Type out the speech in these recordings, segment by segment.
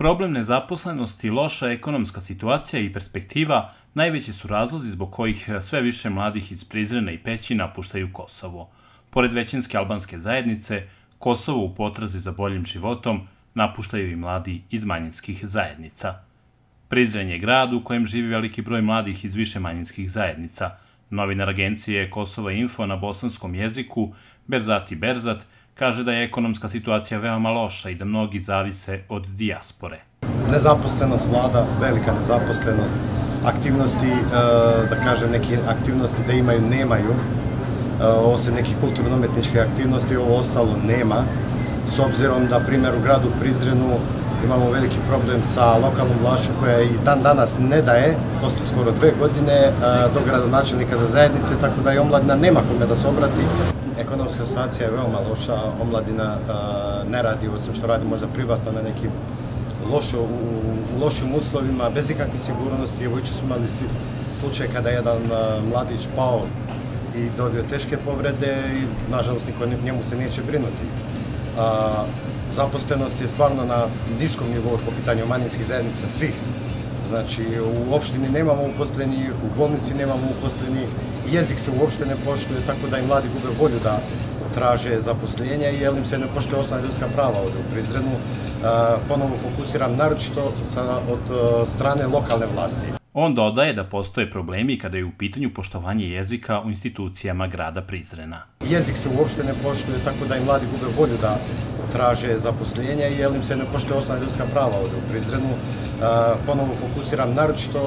Problem nezaposlenosti, loša ekonomska situacija i perspektiva najveći su razlozi zbog kojih sve više mladih iz Prizrena i Peći napuštaju Kosovo. Pored većinske albanske zajednice, Kosovo u potrazi za boljim životom napuštaju i mladi iz manjinskih zajednica. Prizren je grad u kojem živi veliki broj mladih iz više manjinskih zajednica. Novinar agencije Kosova Info na bosanskom jeziku, Berzati Berzat, kaže da je ekonomska situacija veoma loša i da mnogi zavise od dijaspore. Nezaposlenost vlada, velika nezaposlenost, aktivnosti, da kažem, neke aktivnosti da imaju, nemaju, osim nekih kulturno-umetničke aktivnosti, ovo ostalo nema. S obzirom da, primjer, u gradu Prizrenu imamo veliki problem sa lokalnom vlašću koja i dan danas ne daje, posle skoro 2 godine, do gradonačelnika za zajednice, tako da i omladina nema kome da se obrati. Ekonomska situacija je veoma loša, omladina ne radi, osim što radi možda privatno na nekim lošim uslovima, bez ikakve sigurnosti. Evo, juče smo imali slučaj kada je jedan mladić pao i dobio teške povrede i, nažalost, niko njemu se neće brinuti. Zaposlenost je stvarno na niskom nivou po pitanju manjinskih zajednica svih. Znači, u opštini nemamo uposlenih, u bolnici nemamo uposlenih, jezik se uopšte ne poštuje, tako da i mladi gube volju da traže zaposlenja i jer im se ne poštuje osnovna ljudska prava ovdje u Prizrenu. Ponovo fokusiram naročito od strane lokalne vlasti. On dodaje da postoje problemi kada je u pitanju poštovanje jezika u institucijama grada Prizrena. Jezik se uopšte ne poštuje, tako da i mladi gube volju da traže zaposlenja i jer im se ne poštuje osnovna ljudska prava ovdje u Prizrenu. Ponovo fokusiram naročito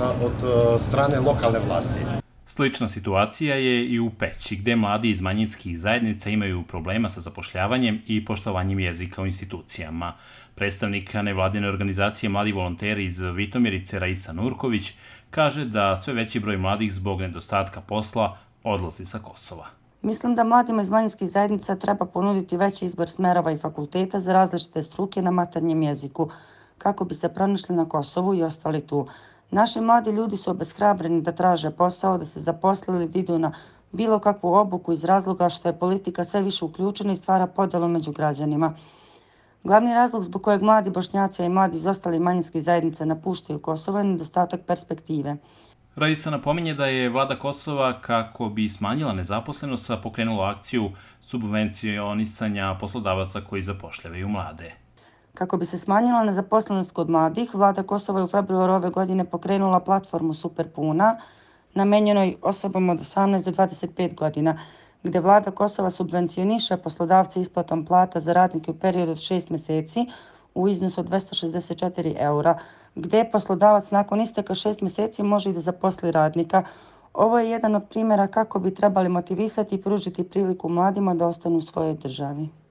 od strane lokalne vlasti. Slična situacija je i u Peći, gde mladi iz manjinskih zajednica imaju problema sa zapošljavanjem i poštovanjem jezika u institucijama. Predstavnik nevladine organizacije Mladi volonteri iz Vitomirice, Raisa Nurković, kaže da sve veći broj mladih zbog nedostatka posla odlazi sa Kosova. Mislim da mladima iz manjinskih zajednica treba ponuditi veći izbor smerova i fakulteta za različite struke na maternjem jeziku, kako bi se pronašli na Kosovu i ostali tu. Naši mladi ljudi su obeshrabreni da traže posao, da se zaposle ili da idu na bilo kakvu obuku iz razloga što je politika sve više uključena i stvara podelu među građanima. Glavni razlog zbog kojeg mladi Bošnjaci i mladi iz ostalih manjinskih zajednica napuštaju Kosovo je nedostatak perspektive. Raisa napominje da je vlada Kosova, kako bi smanjila nezaposlenost, pokrenula akciju subvencionisanja poslodavaca koji zapošljavaju mlade. Kako bi se smanjila nezaposlenost kod mladih, vlada Kosova je u februaru ove godine pokrenula platformu Super Puna, namenjenoj osobama od 18 do 25 godina, gde vlada Kosova subvencioniše poslodavce isplatom plata za radnike u periodu od 6 meseci u iznosu od 264 eura, gde poslodavac nakon isteka 6 meseci može i da zaposli radnika. Ovo je jedan od primjera kako bi trebali motivisati i pružiti priliku mladima da ostanu u svojoj državi.